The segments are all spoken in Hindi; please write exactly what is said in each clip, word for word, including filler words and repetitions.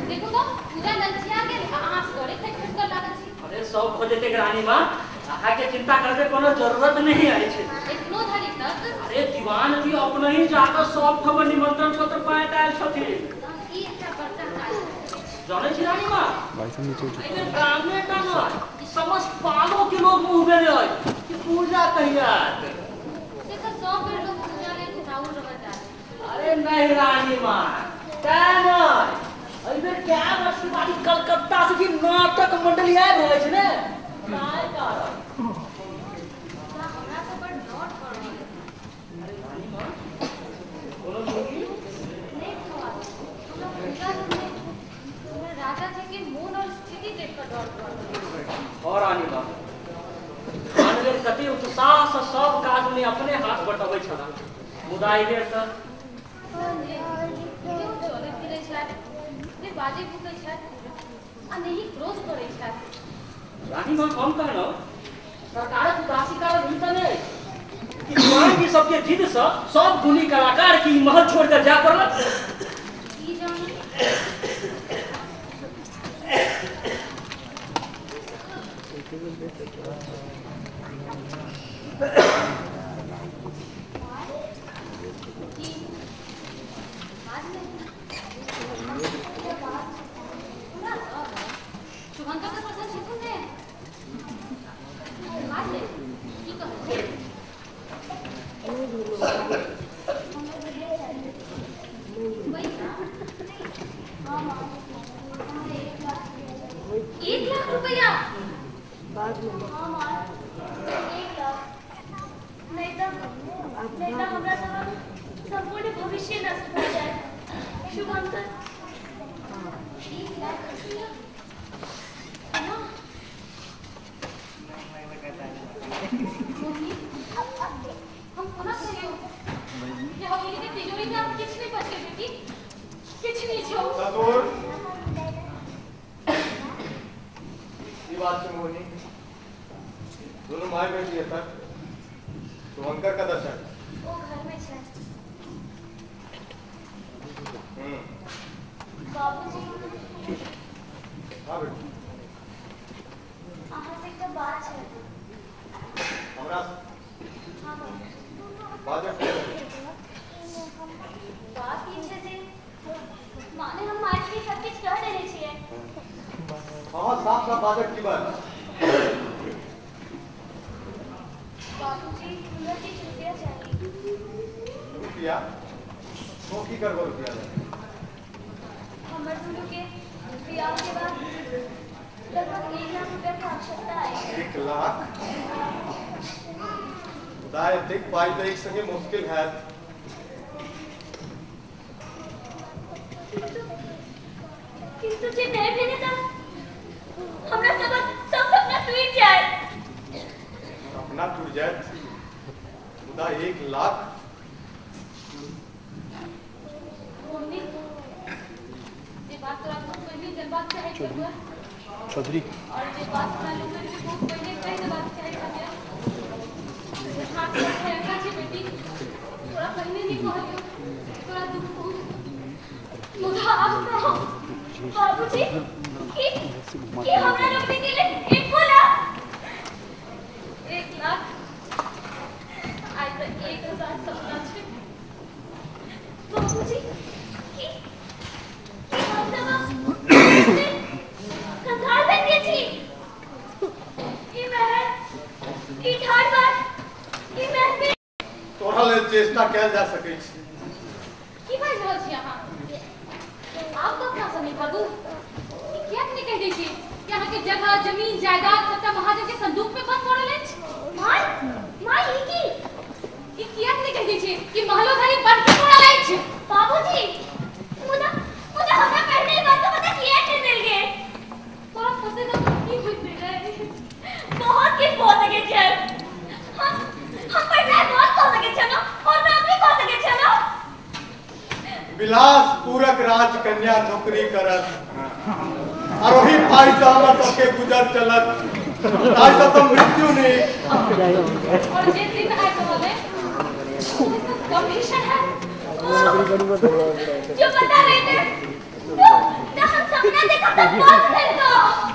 देखो तो पूरा लंचिया के आंस गड़े तक ठोकर लागल छी। अरे सब हो जेते रानी मां, आहा के चिंता करबे कोनो जरूरत नहीं है छे। इतनो धरी तक अरे दीवान जी अपने ही जाकर सब ठब निमंत्रण पत्र पाए आयल छथिन। ई एकटा बड़का काज जाने छी रानी मां, भाई सब नीचे उतर। अरे गांव में का न समस्त पालो के लोग मुंह में रहे कि पूजा कहिया देखो सौ पेड़ लोग पूजा ले राउर रह जाए। अरे नहीं रानी मां, क्या नहीं अबे क्या वर्षी वाली कलकत्ता से की नाटक मंडली आए रहे छे ने काय कारण हमरा तो बड़ नोट पड़ी। अरे रानी मां कोनो जोगी नहीं खवा हम पूजा में पूरा राजा जी के मूड और स्थिति देखकर डर पड़। और रानी मां मानवे कति उत्साह से सब काज में अपने हाथ बटबै छला मुदाई बेर त क्यों चले फिरे छात ने बाजे भूखे छात आ नहीं क्रोध करे छात। रानी मां हम कहनो सरकार उदासी का भीतर ने कि दीवान की सबके जिद से सब गुनी कलाकार की महल छोड़कर जा पड़ल। ई जान शुभंकर का प्रश्न शिखुन ने बात ले की कहो वही ना हां हां एक लाख रुपया बाद में हां हां एक लाख नहीं तो नहीं तो हमरा सब संपूर्ण भविष्य नष्ट हो जाए। शुभंकर एक लाख रुपया ना हम पुनः कहियो ये हवेली के तिजोरी में आप किछ नहीं बचे बेटी किछ नहीं छो सतुर ये बात से मोहनी दोनों माय बेटी है तक शुभंकर का दर्शन वो घर में छे। हम्म बाबूजी हां बेटी आहा से एक बात है हमरा हां बात है बात ई छे जे माने हम आज की सब कुछ कह देने छिए। हां साफ साफ बात की बात बाबूजी हमरा की रुपया चाहिए। रुपया तो की करबो रुपया हमर दुनू के ब्याह के बाद लगभग एक लाख रुपया की आवश्यकता है। एक लाख दाय देख पाई तो एक संगे मुश्किल है। किंतु जे नहीं भेने तो हमरा सब सब सपना टूट जाए। अपना टूट जाए खुदा एक लाख मम्मी ये बात तो आपको पहले जल्दबाज चाहे करूँगा चौधरी और ये बात मैं लोग मेरे को पहले कहीं जल्दबाज चाहे करूँगा। हाँ तो है क्या ची बेटी थोड़ा पहले नहीं कहो थोड़ा दुख हो मुझे आप कहो बाबूजी कि कि हमरा रोकने के लिए एक बोला एक लाख आज तक एक हजार सपना छे बाबूजी कि कि हम सब कंगाल बन गए छी। ई महल ई ठाट बाट ई महफिल तोरा ले चेष्टा कैल जा सकै छै की बात रहल छी अहाँ आप तो अपना समय बाबू क्या नहीं कह दै छी कि अहाँ के जगह जमीन जायदाद सबटा महाजन के संदूक में बंद पड़ल अछि। माय माय ई की ई किया नहीं कह दै छी कि महलो घरी बंद के पड़ल अछि। बाबूजी मुदा मुदा हमरा पहले ही बात तो पता किया के मिल गए थोड़ा फंसे तो की होइत नहीं रहे बहुत किस हो सके छै हम हम पहले बहुत हो सके छै ना और नौकरी हो सके छै ना विलास पूरक राज कन्या नौकरी करत और वही पाई से हमर सबके गुजर चलत ताई सब तो मृत्यु नहीं और जे दिन आए तो बोले कमीशन है जो बता रहे थे तो हम सब देखा तो बहुत फिर दो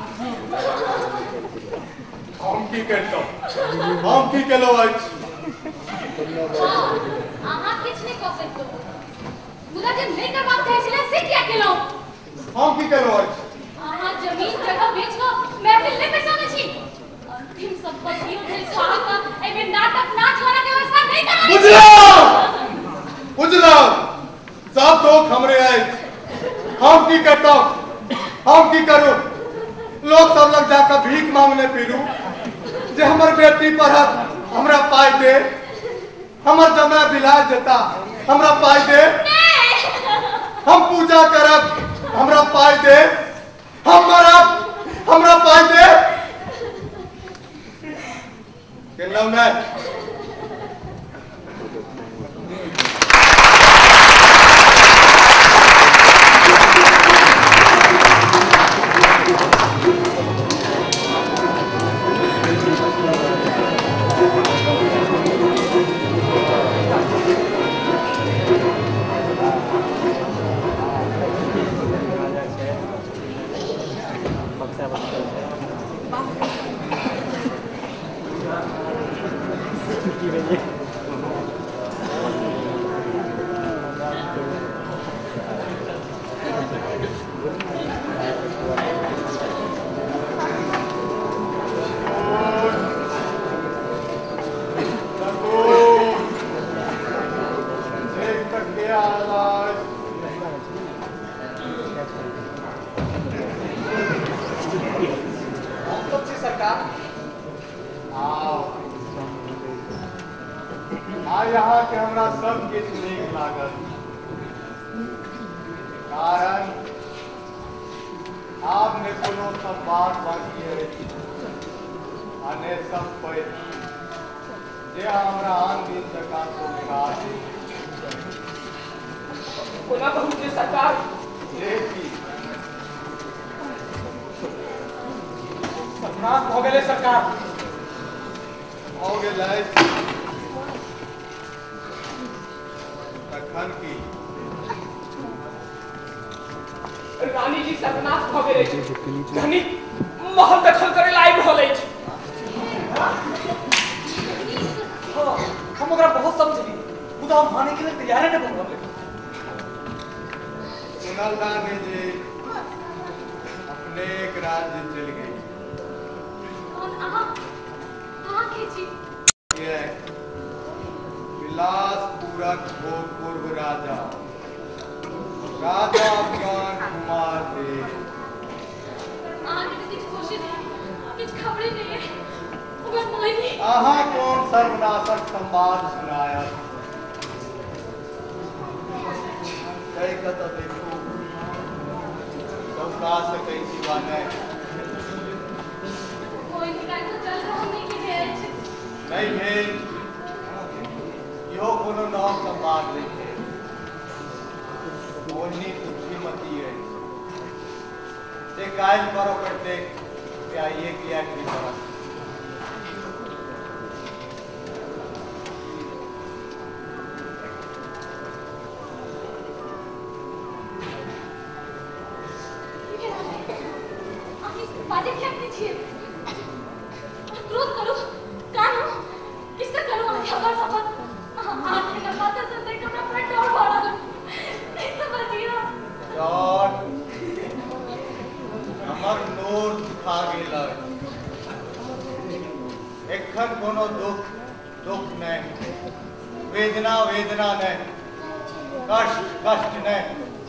हम की करतो हम की केलो आज हां आहा किछ नहीं कर सकतो मुदा जे नहीं करबाक चाहे छले से क्या केलो हम की केलो आज आहा जमीन जगह बेच को महफिल में पैसाने छी अंतिम संपत्ति उठे स्वाहा का एमे नाटक नाच वाला के व्यवस्था नहीं करा बुझलो बुझलो सब तो हमरे आए हम की करतो हम की करूं लोग सब लग जाकर भीख मांगने फिरू जे हमर बेटी पढ़त हमरा पाई दे हमर जमा बिलाज देता हमरा पाई दे हम पूजा करब हमरा पाई दे हम मरब हमरा पाई दे केलौ नै यहाँ के हमरा सब किछ नीक लागल कारण आप ने कोनो संवाद बाकी है अने सब पे जे हमरा आन दिन जका तो विकास कोना कहू जे सरकार जे की सपना हो गेले सरकार हो गेलै तखन की रानी जी सर्वनाश भ गेले धनी महल दखल करे लायक भ गेले हां हम ओकरा बहुत समझली मुदा हम माने के लिए तैयार नहीं भ गेले सुनलदा ने जे अपने एक राज्य चल गई कौन आहा आहा खींची ये विलास पूरक पूर्व राजा राजा अफगान कुमार थे आगे तो कुछ कोशिश कुछ खबरें नहीं है उगर मोहिनी आहा कौन सर्वनाशक संवाद सुनाया कई कत देखो सबका से कई सिवा नहीं कोई निकाल तो चल रहा नहीं कि भेज नहीं भेज यो कोनो नौ संवाद लिखे ओनी तुझी मती है ते कायल करो करते क्या ये किया की तरह बातें क्या अपनी छिए क्रोध करो कानो किससे करो खबर सफर आज के बातें सुनते कमरा पर डर वाला नहीं समझ गया डॉट हमर नोर सुखा गेल एखन कोनो दुख दुख नहीं वेदना वेदना नहीं कष्ट कष्ट नहीं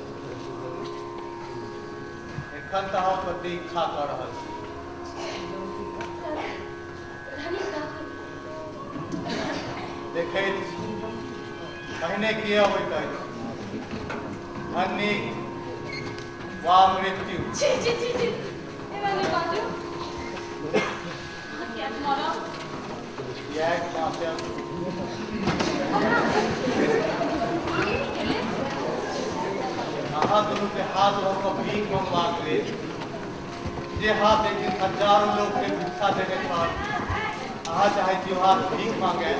एखन तो हम प्रतीक्षा कर रहल छी देखे कहने किया होता है धनी वा मृत्यु जी जी जी जी ये मैंने बाजू क्या तुम्हारा यह माफिया आहा दोनों के हाथ होकर भीख मंगवा के जे हाथ एक दिन हजारों लोग के भिक्षा देने पर आहा चाहे त्योहार भीख मांगे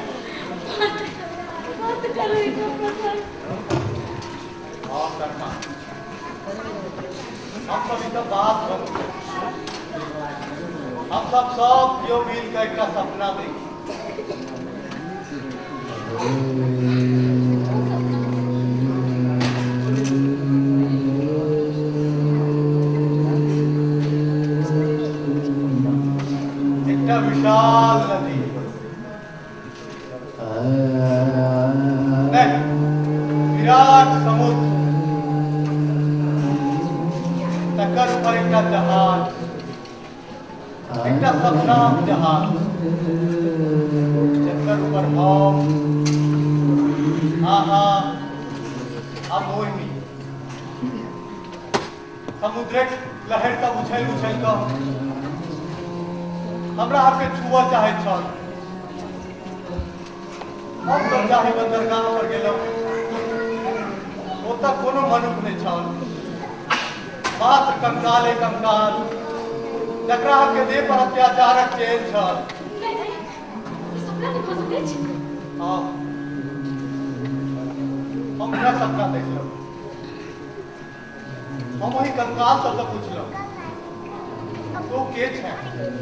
बात करो इनको प्रसन्न और करना हम सभी का बात बन हम सब सब क्यों मिल कर का सपना देखें एक विशाल नदी विराट समुद्र तकर पर एक जहाज एक सपना जहाज जकर ऊपर हम आहा अमोहिनी समुद्र लहर का उछल उछल का हमरा आपके छुआ चाहे छल हम सब चाहे बंदरगाह पर गेलौ ओतऽ कोनो मनुष्य नहीं छल मात्र कंकाल एक कंकाल जकरा आपके देह पर अत्याचारक चेन छल सपना देखो सकेछ हाँ हम क्या सपना देखलौ हम वही कंकाल सबसे पूछलौ तो के छै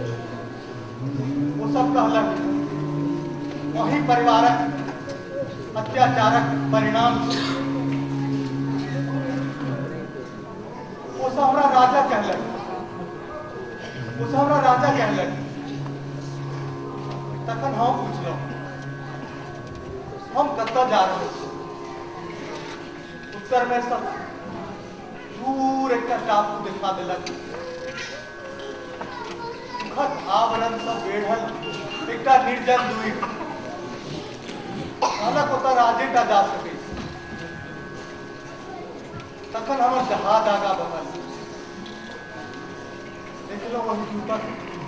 वो सब कहलक वही परिवारक अत्याचारक परिणाम वो सब राजा कहलक वो सब राजा कहलक तखन हम पूछलौ हम कत्ता जा रहे उत्तर में सब दूर एक टापू दिखा दिलक आवरण सब बेढ़ल एक निर्जन द्वीप हालक होता राजेटा जा सके तखन हम जहाज आगा बढ़ल देख लो वही ऊपर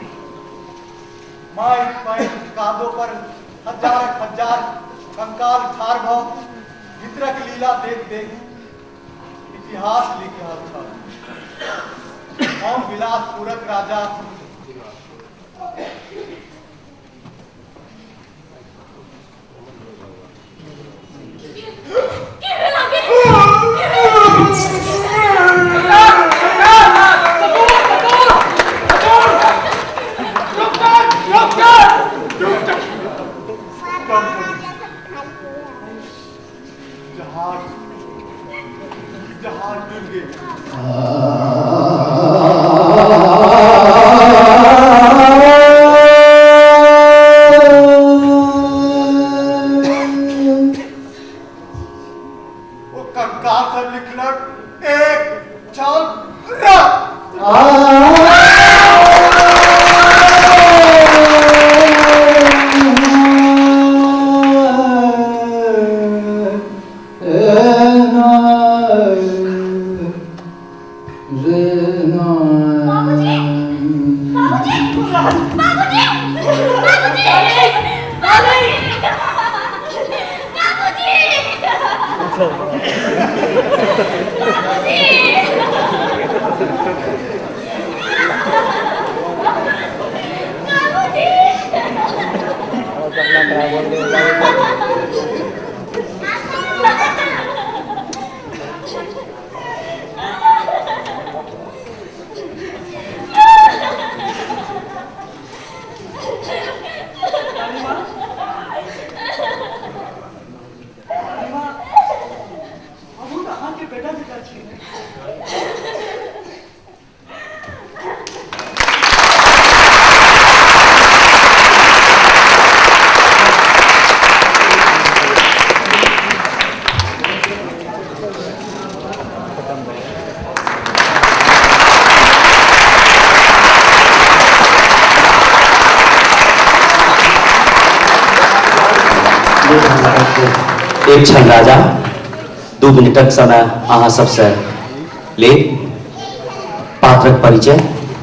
माइक पाइक कादो पर हजार हजार कंकाल ठार भाव भीतरक लीला देख देख इतिहास लिखा था हम विलास पूरक राजा जहाज जहाज डूब गए एक क्षण राजा दू मिनटक समय अहाँ सबसे ले पात्रक परिचय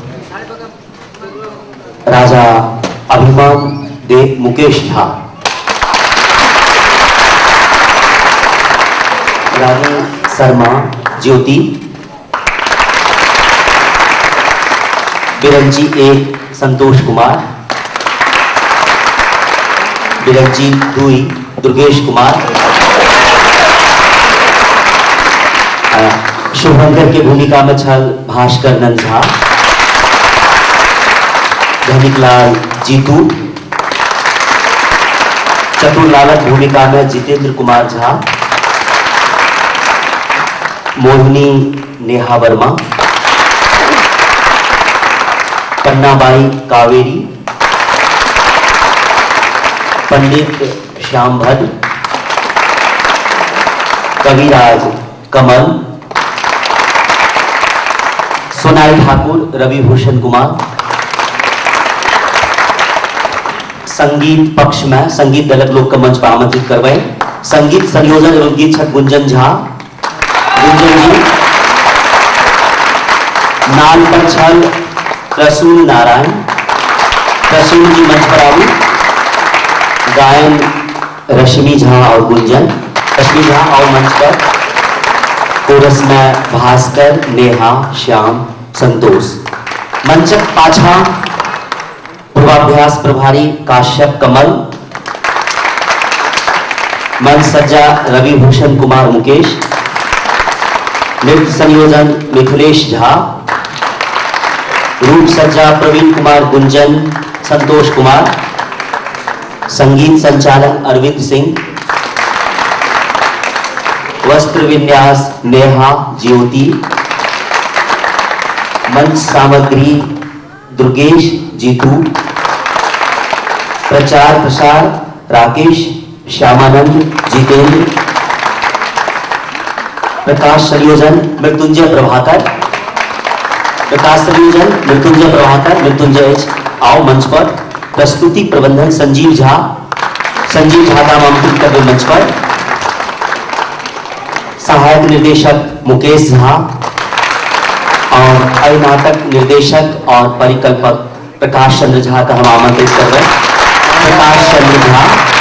राजा अभिमान देव मुकेश झा रानी शर्मा ज्योति बिरंजी ए संतोष कुमार बिरंजी दुई दुर्गेश कुमार शुभंकर की भूमिका में छल भास्कर नंद झा, धनिकलाल जीतू, चतुरलालक भूमिका में जितेंद्र कुमार झा, मोहिनी नेहा वर्मा, पन्नाबाई कावेरी, पंडित श्याम भद्र, कविराज कमल, सोनाई ठाकुर, रवि भूषण कुमार। संगीत पक्ष में संगीत दलक लोक का मंच पर आमंत्रित करवाए। संगीत संयोजन एवं गीत छक गुंजन झा, गुंजन जी। नाल पर छल प्रसून नारायण, प्रसून जी मंच पर आऊ। गायन रश्मि झा और गुंजन, रश्मि झा और मंच पर। कोरस में भास्कर, नेहा, श्याम, संतोष। मंचक पाछा पूर्वाभ्यास प्रभारी काश्यप कमल, मंच सज्जा रवि भूषण कुमार मुकेश, नृत्य संयोजन मिथिलेश झा, रूप सज्जा प्रवीण कुमार गुंजन, संतोष कुमार, संगीत संचालन अरविंद सिंह, वस्त्र विन्यास नेहा ज्योति, मंच सामग्री दुर्गेश जीतू, प्रचार प्रसार राकेश श्यामानंद जितेंद्र, प्रकाश संयोजन मृत्युंजय प्रभाकर, प्रकाश संयोजन मृत्युंजय प्रभाकर, मृत्युंजय एच। आओ मंच पर। प्रस्तुति प्रबंधन संजीव झा, संजीव झा का आमंत्रित कर मंच पर। सहायक निर्देशक मुकेश झा और अय नाटक निर्देशक और परिकल्पक प्रकाश चंद्र झा का हम आमंत्रित कर रहे हैं। प्रकाश चंद्र झा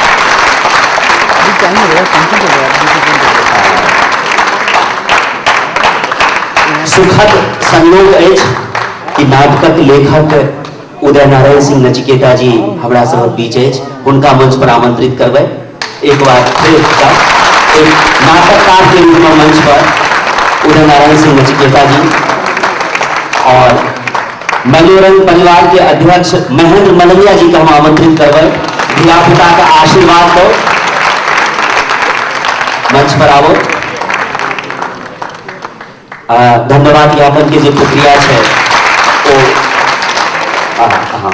सुखद संयोग अछि कि नाटकक लेखक उदय नारायण सिंह नचिकेता जी हमरा सब बीच अछि, उनका मंच पर आमंत्रित करबै। एक बार फिर एक नाटककार के रूप में मंच पर उदय नारायण सिंह नचिकेता जी और मनोरंग परिवार के अध्यक्ष महेंद्र मलंगिया जी का हम आमंत्रित करबै। धिया पुता का आशीर्वाद दो, मंच पर आओ। धन्यवाद ज्ञापन के जो प्रक्रिया है वो हाँ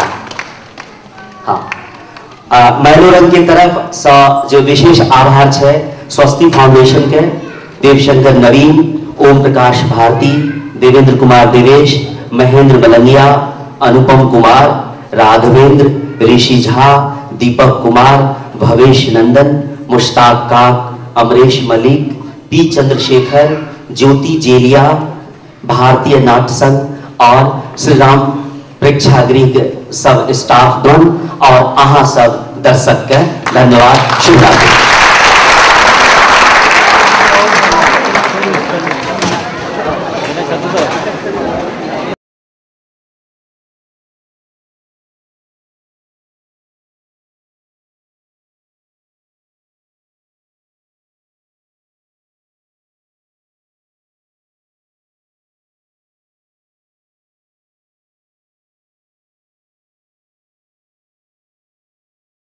हाँ मनोरंग की तरफ सा जो विशेष आभार है स्वस्ति फाउंडेशन के देवशंकर नवीन, ओम प्रकाश भारती, देवेंद्र कुमार देवेश, महेंद्र मलंगिया, अनुपम कुमार, राघवेंद्र, ऋषि झा, दीपक कुमार, भवेश नंदन, मुश्ताक काक, अमरेश मलिक, पी चंद्रशेखर, ज्योति जेलिया, भारतीय नाट्य संघ और श्री राम प्रेक्षागृह के सब स्टाफ गण और अहाँ सब दर्शक के धन्यवाद। शुभ रात्रि।